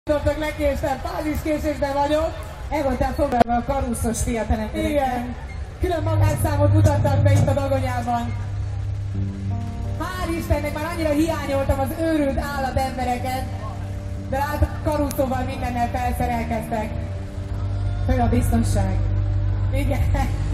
Tudtok, lekéstem, fáziskésésben vagyok. El voltál foglalva a karuszos fiatalemberekkel. Igen. Külön magánszámot mutattak be itt a Dagonyában. Hál' Istennek már annyira hiányoltam az őrült állatembereket, de látok, karuszóval mindennel felszerelkeztek. Föl a biztonság. Igen.